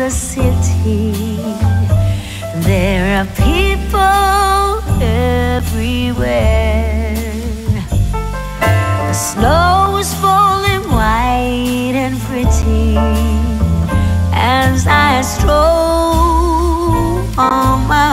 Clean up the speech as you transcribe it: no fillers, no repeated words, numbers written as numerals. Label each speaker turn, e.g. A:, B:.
A: the city. There are people everywhere. The snow is falling white and pretty as I stroll on my